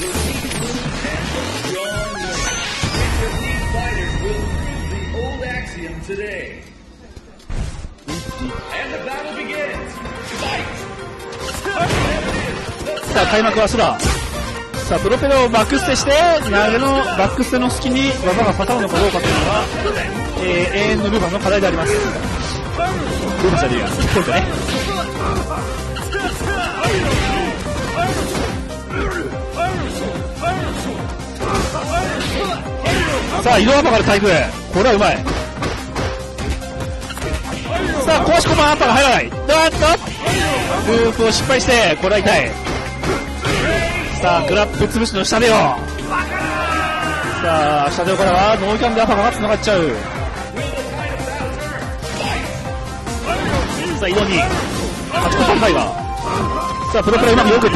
さあ開幕は空。さあプロペラをバック捨てして投げのバック捨ての隙に技が刺さるのかどうかというのが、永遠のルヴァの課題であります。ルヴァじゃねえや、ポイントね。さあ移動アパから対空、これはうまい。さあ壊し込まんアッパーが入らない。ループを失敗して、これは痛い。さあグラップ潰しの下手よ。さあ下手からはノーキャンでアパがつながっちゃう。さあ移動に8個3回が。さあプロペラうまくよくて、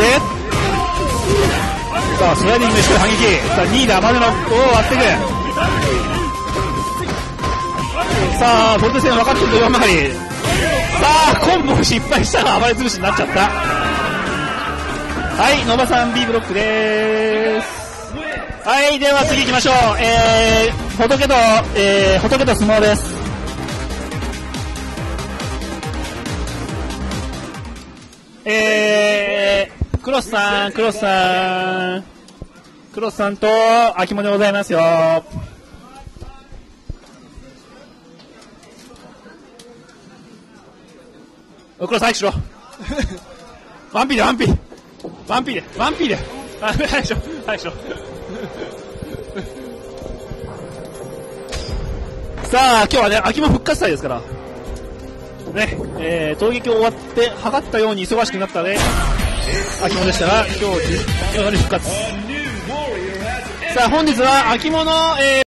さあスライディングして反撃。さあ2位で甘めのを割っていく。さあボルテ戦分かってると4曲がり。さあコンボを失敗したら暴れ潰しになっちゃった。はい、ノバさん B ブロックでーす。はい、では次行きましょう。仏と相撲です。クロスさんと秋物でございますよ。クロス早くしろ。ワンピーで。早くしろ。さあ今日はね、秋も復活祭ですからね、闘撃を終わって測ったように忙しくなったね秋物でしたが、今日復活。さあ本日は秋物、